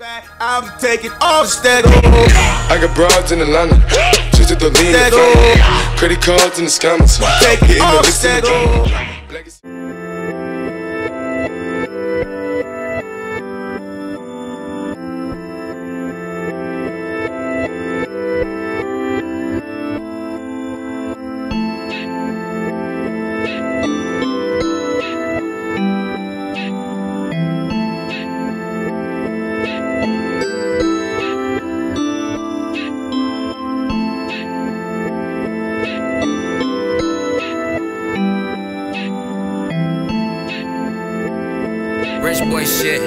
I'm taking off stack. I got broads in Atlanta, just to the lean. Credit cards in the scammers, Taking off stack. Rich boy shit.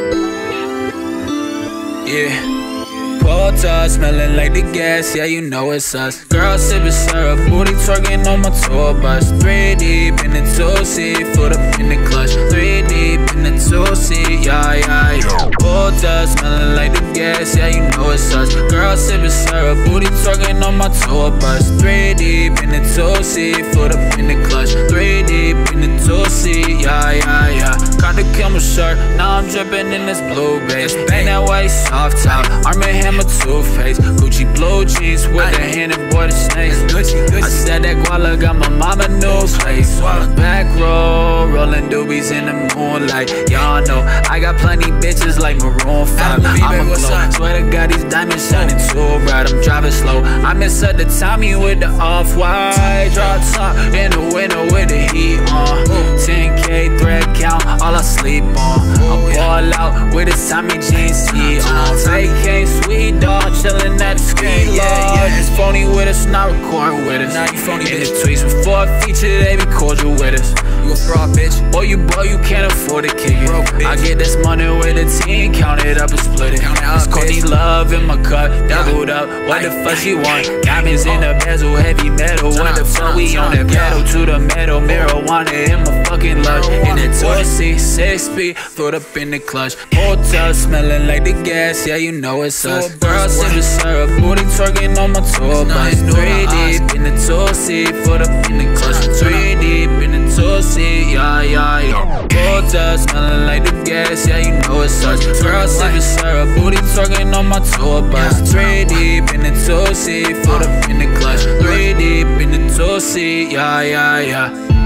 Yeah. Porta smelling like the gas, yeah, you know it's us. Girl sipping syrup, booty twerking on my tour bus. 3 deep in the 2C, foot up in the clutch. 3 deep in the 2C, yeah, yeah, yeah. Porta smelling like the gas, yeah, you know it's us. Girl sipping syrup, booty twerking on my tour bus. 3 deep in the 2C, foot up in the clutch. 3 deep in the 2C, yeah, yeah, yeah. Got the camel shirt, now I'm dripping in this blue base. Ain't that white soft top, Arm & Hammer Too-Faced, Gucci blue jeans with the hand and boy the snakes. I said that guala got my mama new place. Back row, rolling doobies in the moonlight. Y'all know I got plenty bitches like Maroon 5. I'm a glow, swear to God these diamonds shining too bright. I'm driving slow, I miss at the Tommy with the off-white. Drop top in the winter with the heat on. 10K thread count, all I sleep on. I ball out with a Tommy jeans tee on. Vacay sweet dog, chillin' at the ski lodge. It's phony with us, not recording with us. In the tweets before a feature, they be cordial with us. You a fraud, bitch. Boy, you can't afford to kick it. I get this money with a team, count it up and split it. It's Courtney Love in my cup, doubled up. What the fuck she want? Diamonds in the bezel, heavy metal. What the fuck we on that pedal to the metal? Marijuana in my fucking lunch. In the 2C, 6-speed, foot up in the clutch. Hotel smelling like the gas, yeah, you know it's us. Girl sipping syrup, booty twerking on my tour bus. 3 deep in the 2C, foot up in the clutch. 3 deep in the 2C, yeah, yeah, yeah. Hotel smelling like the gas, yeah, you know it's us. Girl sipping syrup, booty twerking on my tour bus. 3 deep in the 2C, foot up in the clutch. 3 deep in the 2C, yeah, yeah, yeah.